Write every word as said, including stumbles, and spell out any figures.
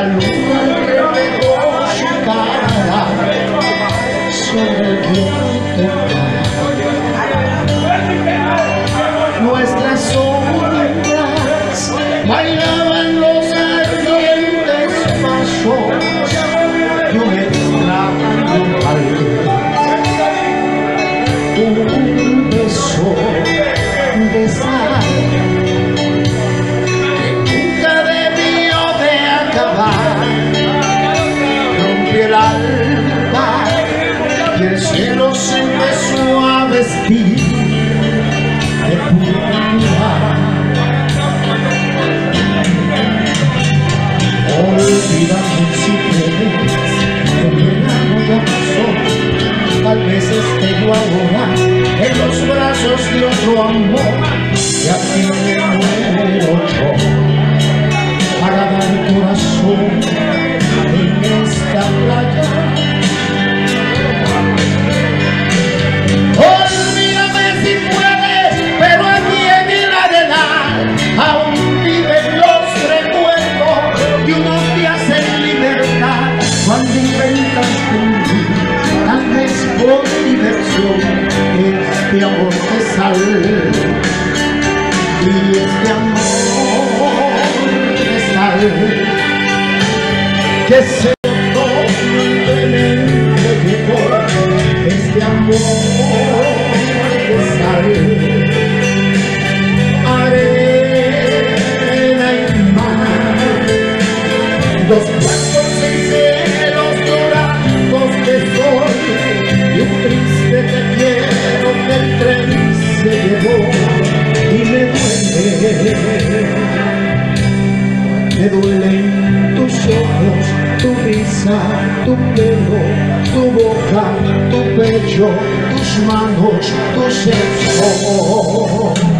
luna reflejó su cara sobre el viento. Nuestras sombras bailaban los ardientes pasos de un extraño país. Un beso de sal que nunca debió de acabar. Rompió el alba y el cielo se empezó a vestir de púrpura. Olvidando si crees que el verano ya pasó, tal vez esté yo ahora en los brazos de otro amor, y aquí me muero yo para dar corazón en esta playa. Olvídame si puedes, pero aquí en el arenal aún viven los recuerdos de unos días en libertad, cuando inventaste un día tal vez por diversión este amor de sal y este amor de sal que se doblemente llegó, este amor de sal, arena y mar, dos blancos sinceros dorados de sol y un triste te quiero que el tren se llevó. Y me duele, me duelen tus ojos, tu risa, tu pelo, tu boca, tu pecho, tus manos, tu sexo.